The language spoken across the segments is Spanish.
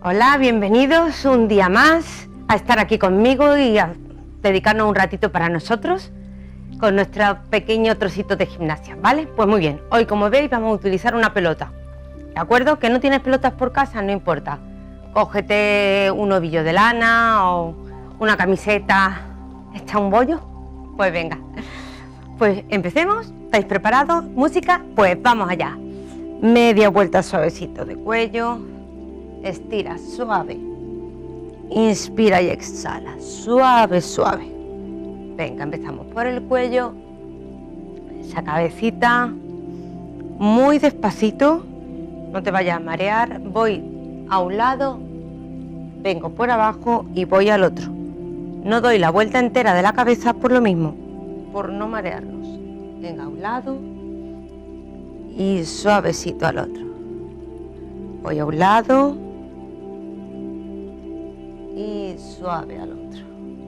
Hola, bienvenidos un día más a estar aquí conmigo y a dedicarnos un ratito para nosotros con nuestro pequeño trocito de gimnasia, ¿vale? Pues muy bien, hoy como veis vamos a utilizar una pelota, ¿de acuerdo? Que no tienes pelotas por casa, no importa. Cógete un ovillo de lana o una camiseta, ¿echa un bollo? Pues venga, pues empecemos. ¿Estáis preparados? ¿Música? Pues vamos allá. Media vuelta suavecito de cuello, estira suave, inspira y exhala, suave, suave. Venga, empezamos por el cuello, esa cabecita, muy despacito, no te vayas a marear. Voy a un lado, vengo por abajo y voy al otro. No doy la vuelta entera de la cabeza por lo mismo, por no marearnos. Venga, a un lado y suavecito al otro. Voy a un lado y suave al otro.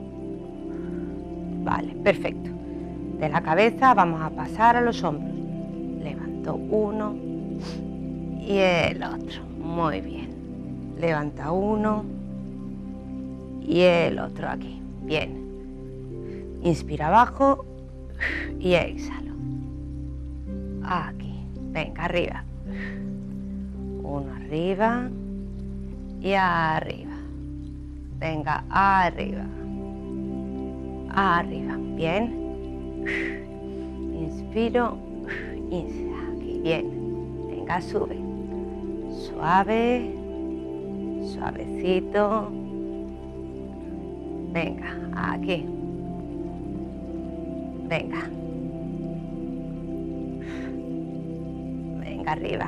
Vale, perfecto. De la cabeza vamos a pasar a los hombros. Levanto uno y el otro. Muy bien. Levanta uno y el otro aquí. Bien. Inspira abajo y exhalo. Aquí. Venga, arriba. Uno arriba y arriba. Venga, arriba. Arriba. Bien. Inspiro. Aquí. Bien. Venga, sube. Suave. Suavecito. Venga, aquí. Venga. Venga, arriba.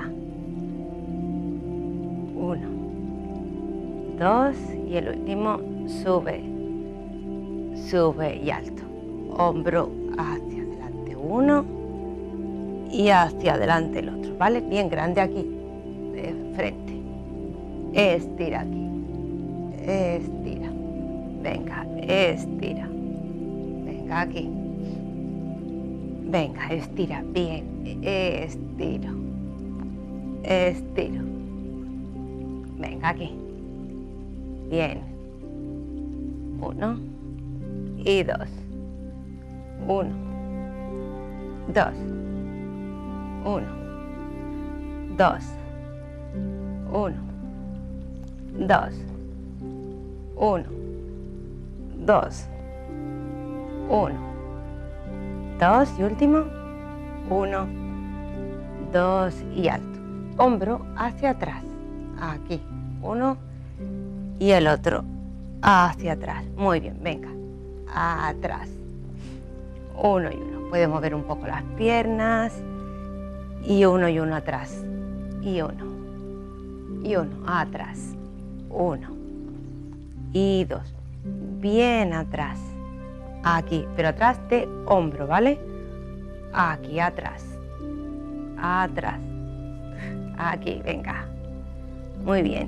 Uno, dos y el último, sube, sube y alto. Hombro hacia adelante uno y hacia adelante el otro, ¿vale? Bien grande aquí, de frente. Estira aquí, estira. Venga, estira. Venga aquí. Venga, estira, bien, estiro. Estiro. Venga, aquí. Bien. Uno y dos. Uno. Dos. Uno. Dos. Uno. Dos. Uno. Dos. Uno. Dos y último. Uno. Dos y alto. Hombro hacia atrás. Aquí. Uno y el otro hacia atrás. Muy bien, venga. Atrás. Uno y uno. Puedes mover un poco las piernas. Y uno atrás. Y uno. Y uno atrás. Uno. Y dos. Bien atrás. Aquí, pero atrás de hombro, ¿vale? Aquí atrás. Atrás. Aquí, venga. Muy bien.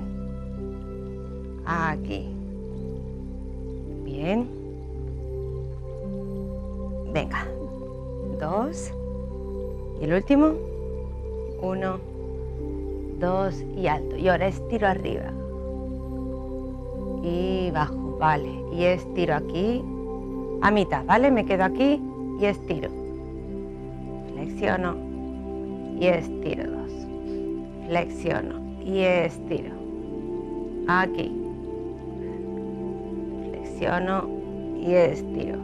Aquí. Bien. Venga. Dos. Y el último. Uno. Dos y alto. Y ahora estiro arriba. Y bajo, vale. Y estiro aquí. A mitad, ¿vale? Me quedo aquí y estiro. Flexiono. Y estiro dos. Flexiono y estiro. Aquí. Flexiono y estiro.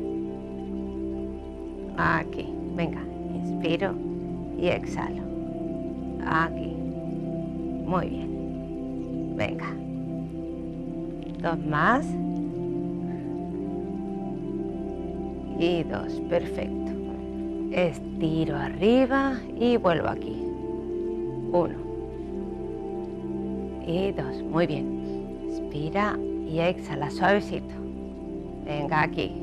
Aquí. Venga, inspiro y exhalo. Aquí. Muy bien. Venga. Dos más. Y dos. Perfecto. Estiro arriba y vuelvo aquí. Uno. Y dos. Muy bien. Inspira y exhala suavecito. Venga aquí.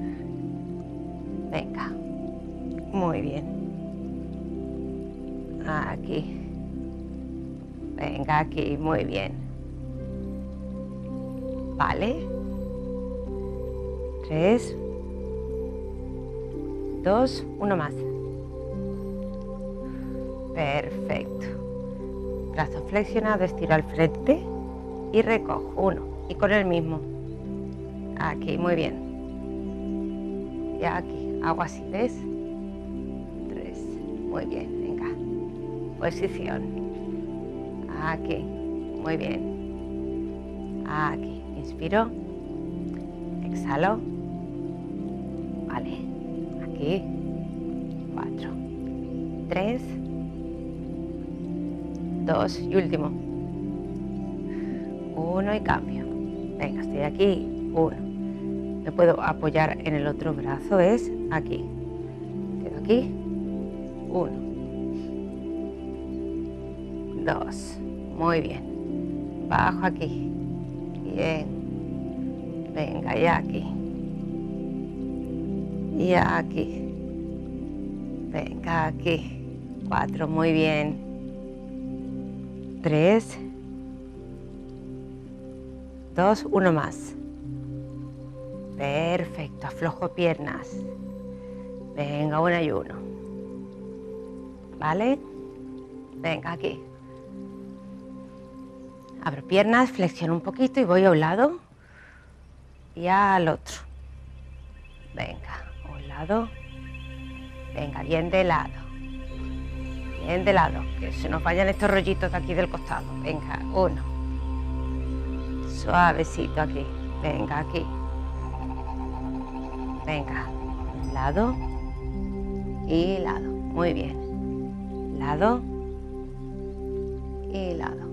Venga. Muy bien. Aquí. Venga aquí. Muy bien. Vale. 3, 2, 1 más. Perfecto. Brazo flexionado, estiro al frente. y recojo 1 y con el mismo aquí, muy bien, y aquí hago así, ¿ves? 3, muy bien, venga, posición, aquí, muy bien, aquí, inspiro, exhalo, vale, aquí, 4, 3, 2 y último, 1 y cambio, venga, estoy aquí, 1, me puedo apoyar en el otro brazo, es aquí, quedo aquí, 1, 2, muy bien, bajo aquí, bien, venga, y aquí, y aquí, venga, aquí, 4, muy bien, 3, 2, 1 más, perfecto, aflojo piernas, venga, 1 y 1, ¿vale? Venga, aquí, abro piernas, flexiono un poquito y voy a un lado y al otro, venga, a un lado, venga, bien de lado, que se nos vayan estos rollitos de aquí del costado, venga, 1, suavecito aquí, venga, aquí, venga, lado y lado, muy bien, lado y lado,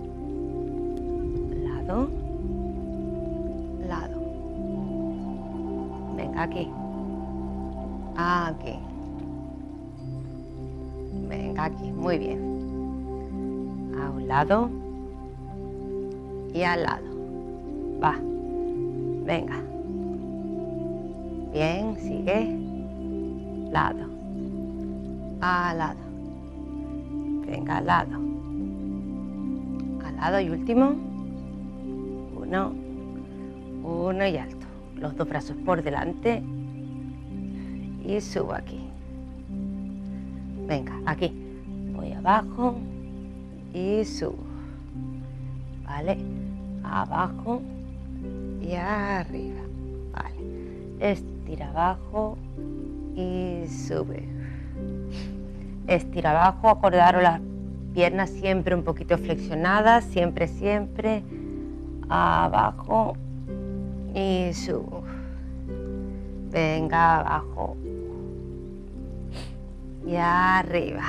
lado, lado, venga, aquí, aquí, venga, aquí, muy bien, a un lado y al lado, va, venga, bien, sigue, lado, al lado, venga, al lado y último, 1 y alto, los 2 brazos por delante y subo aquí, venga, aquí, voy abajo y subo, vale, abajo y arriba, vale, estira abajo y sube, estira abajo, acordaros las piernas siempre un poquito flexionadas, siempre, abajo y subo, venga, abajo y arriba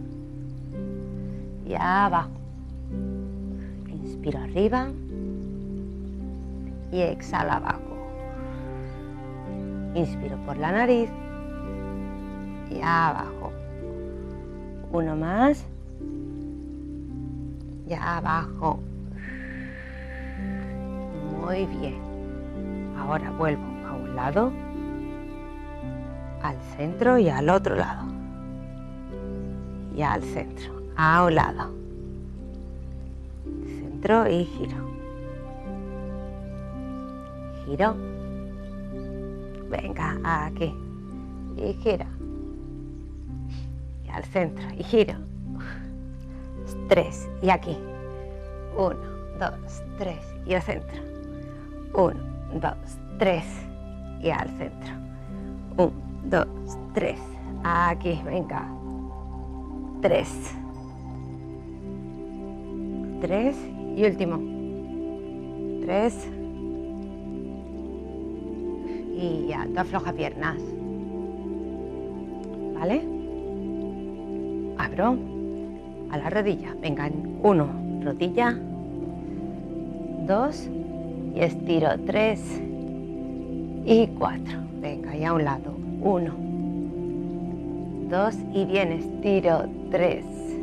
y abajo, inspiro arriba y exhalo abajo, inspiro por la nariz y abajo, 1 más y abajo, muy bien, ahora vuelvo a un lado, al centro y al otro lado, y al centro, a un lado, centro y giro, venga, aquí, y gira, y al centro, y giro, 3, y aquí, 1, 2, 3, y al centro, 1, 2, 3, y al centro, 1, 2, 3, aquí, venga, 3, y último, 3, y alto, afloja piernas, ¿vale? Abro a la rodilla, venga, 1, rodilla, 2, y estiro, 3 y 4, venga, y a un lado, 1, 2, y bien, estiro, 3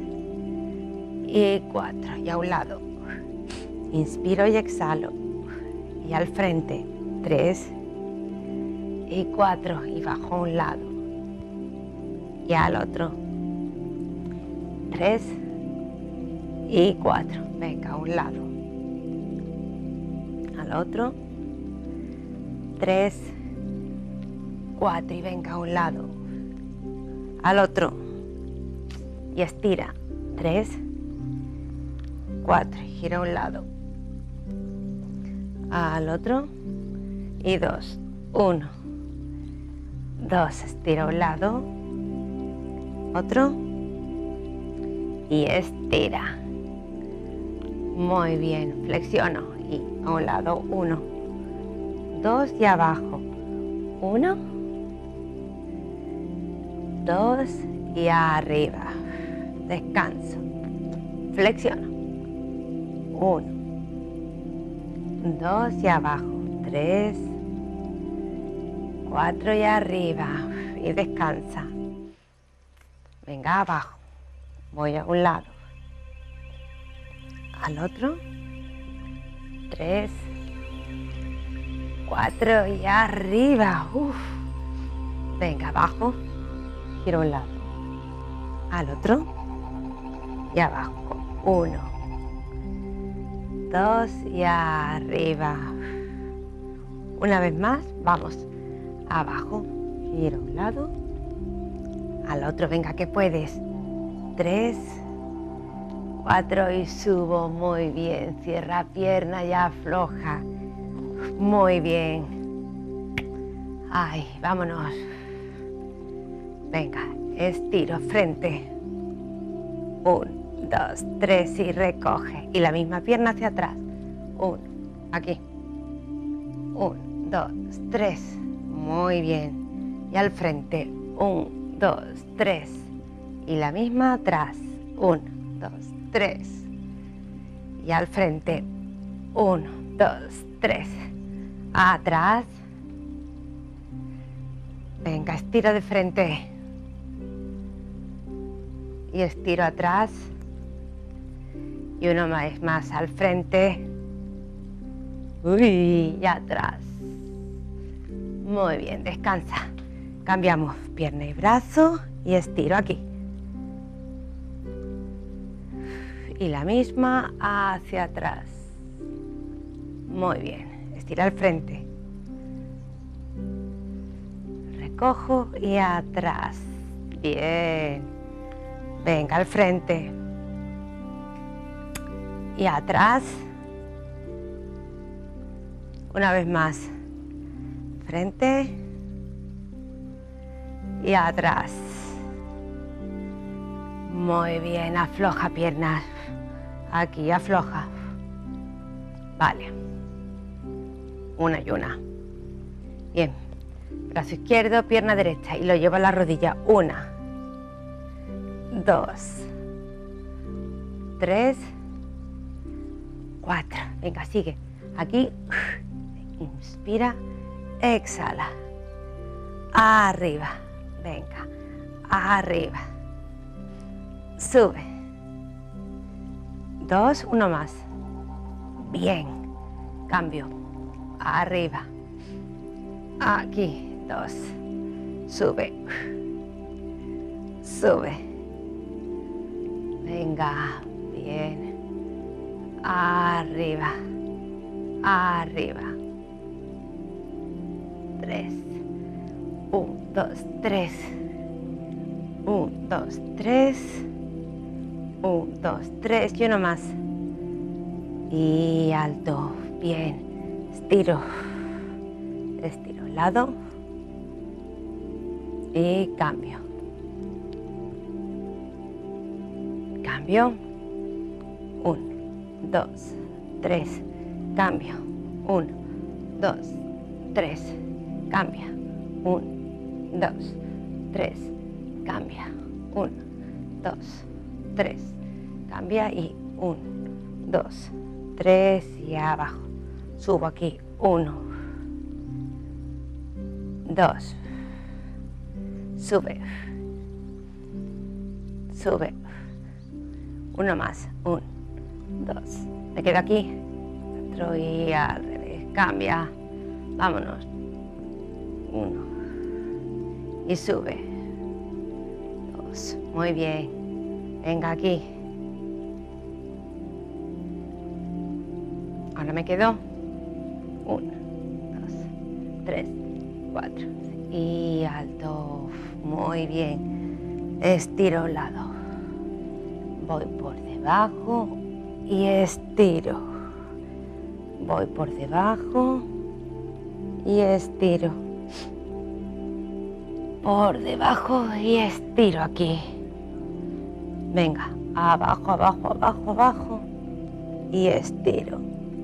y 4, y a un lado, inspiro y exhalo, y al frente, 3 y 4, y bajo a un lado, y al otro, 3 y 4, venga, a un lado, al otro, 3, 4, y venga, a un lado, al otro, y estira, 3, 4, y gira a un lado, al otro y 2, 1, 2, estira a un lado, otro y estira. Muy bien, flexiono y a un lado, 1, 2 y abajo, 1, 2 y arriba, descanso, flexiono, 1, 2 y abajo, 3, 4 y arriba y descansa. Venga, abajo, voy a un lado, al otro, 3, 4 y arriba. Venga, abajo, giro a un lado, al otro y abajo, 1, 2 y arriba. Una vez más, vamos, abajo, giro a un lado, al otro, venga que puedes, 3, 4 y subo, muy bien, cierra pierna y afloja, muy bien, ay, vámonos, venga, estiro, frente, 1, 2, 3 y recoge, y la misma pierna hacia atrás, 1, aquí, 1, 2, 3, muy bien, y al frente, 1, 2, 3, y la misma atrás, 1, 2, 3, y al frente, 1, 2, 3, atrás, venga, estiro de frente, y estiro atrás, y uno más al frente, y atrás, muy bien, descansa, cambiamos pierna y brazo, y estiro aquí, y la misma hacia atrás, muy bien, estira al frente, recojo y atrás, bien, venga al frente y atrás, una vez más, frente y atrás, muy bien, afloja piernas, aquí afloja, vale, una y una, bien, brazo izquierdo, pierna derecha y lo llevo a la rodilla, 1, 2, 3, 4, venga, sigue, aquí, inspira, exhala, arriba, venga, arriba, sube, 2, 1 más, bien, cambio, arriba, aquí, 2, sube, sube, venga, bien, arriba, arriba, 3, 1, 2, 3, 1, 2, 3, 1, 2, 3 y uno más, y alto, bien, estiro, estiro un lado y cambio, cambio, 1, 2, 3, cambio, 1, 2, 3, cambia, 1, 2, 3, cambia, 1, 2, 3, cambia y 1, 2, 3 y abajo, subo aquí, 1, 2, sube, sube, uno más, 1, 2, me quedo aquí, otro y al revés, cambia, vámonos, 1 y sube, 2, muy bien, venga aquí, ahora me quedo, 1, 2, 3, 4 y alto, muy bien, estiro a un lado, voy por debajo y estiro, voy por debajo y estiro. Por debajo y estiro aquí. Venga, abajo, abajo, abajo, abajo y estiro.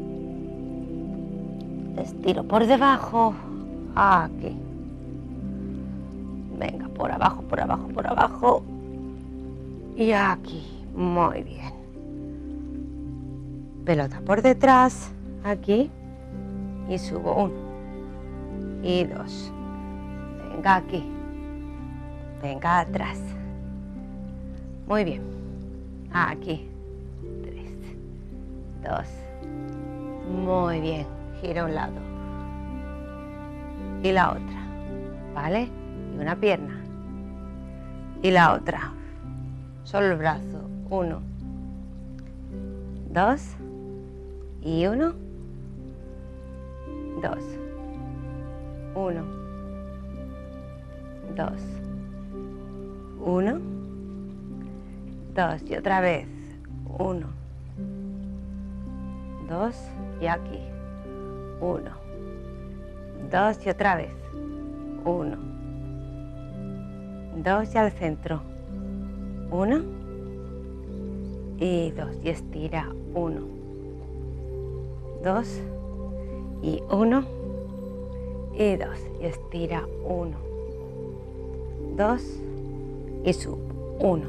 Estiro por debajo, aquí. Venga, por abajo, por abajo, por abajo y aquí. Muy bien. Pelota por detrás, aquí, y subo 1 y 2. Venga aquí. Venga atrás. Muy bien. Aquí. 3, 2. Muy bien. Gira a un lado. Y la otra. ¿Vale? Y una pierna. Y la otra. Solo el brazo. 1, 2. Y 1, 2. 1, 2. 1, 2 y otra vez 1, 2 y aquí 1, 2 y otra vez 1, 2 y al centro 1 y 2 y estira 1, 2 y 1 y 2 y estira 1, 2 y sub 1,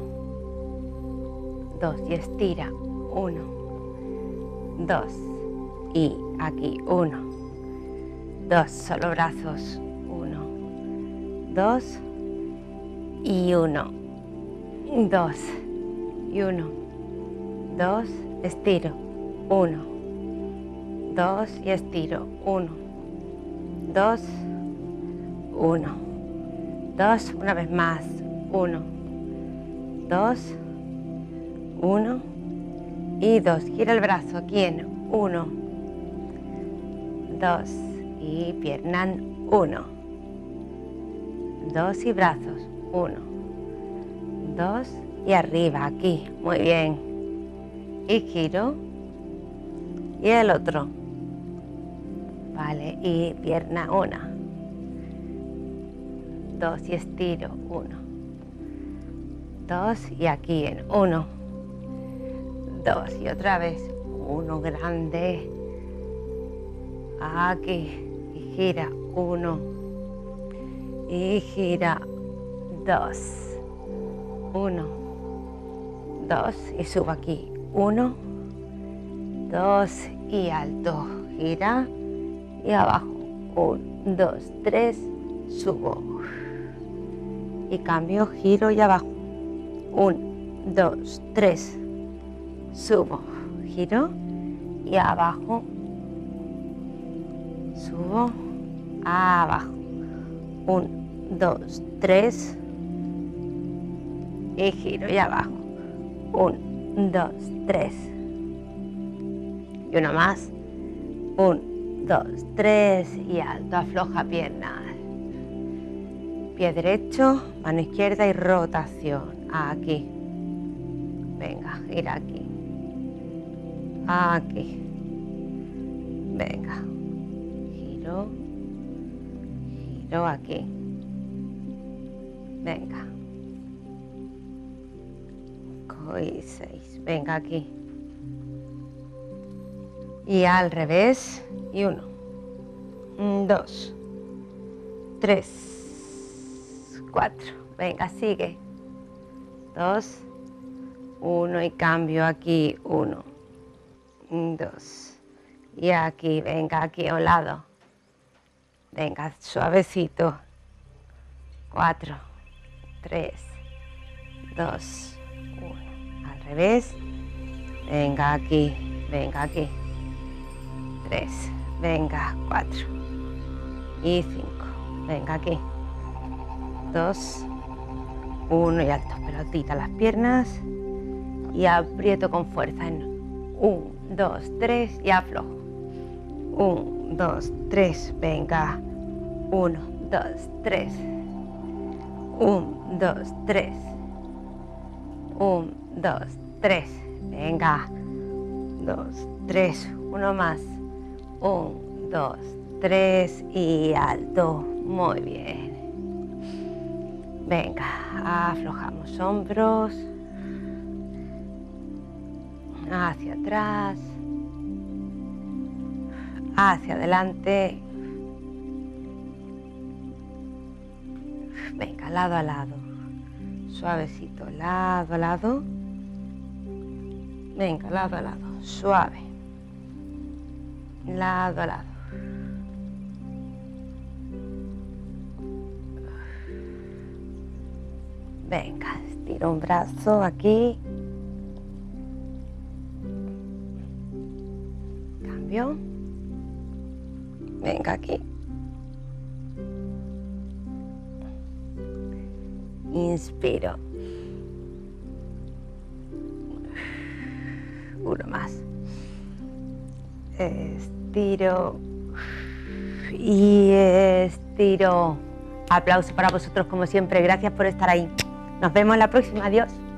2 y estira 1, 2 y aquí 1, 2 solo brazos 1, 2 y 1, 2 y 1, 2 estiro 1, 2 y estiro 1, 2, 1, 2 una vez más 1, 2, 1 y 2. Gira el brazo aquí en 1, 2 y pierna 1, 2 y brazos 1, 2 y arriba aquí. Muy bien. Y giro y el otro. Vale, y pierna 1, 2 y estiro 1, 2 y aquí en 1, 2 y otra vez 1 grande, aquí y gira 1 y gira 2, 1, 2 y subo aquí 1, 2 y alto, gira y abajo 1, 2, 3, subo y cambio, giro y abajo 1, 2, 3, subo, giro y abajo, subo, abajo 1, 2, 3 y giro y abajo 1, 2, 3 y uno más 1, 2, 3 y alto, afloja piernas. Pie derecho, mano izquierda y rotación. Aquí. Venga, gira aquí. Aquí. Venga. Giro. Giro aquí. Venga. 5 y 6. Venga aquí. Y al revés. Y 1, 2, 3, 4. Venga, sigue. 2, 1 y cambio aquí. 1, 2. Y aquí, venga, aquí a un lado. Venga, suavecito. 4, 3, 2, 1. Al revés. Venga aquí, venga aquí. 3. Venga, 4 y 5. Venga aquí. 2, 1 y alto. Pelotita las piernas y aprieto con fuerza en 1, 2, 3 y aflojo. 1, 2, 3. Venga. 1, 2, 3. 1, 2, 3. 1, 2, 3. Venga. 2, 3. Uno más. 1, 2, 3 y alto. Muy bien. Venga, aflojamos hombros. Hacia atrás. Hacia adelante. Venga, lado a lado. Suavecito, lado a lado. Venga, lado a lado. Suave. Lado a lado. Venga, estiro un brazo aquí. Cambio. Venga, aquí. Inspiro. Uno más. Estiro. Y estiro. Aplauso para vosotros como siempre. Gracias por estar ahí. Nos vemos en la próxima. Adiós.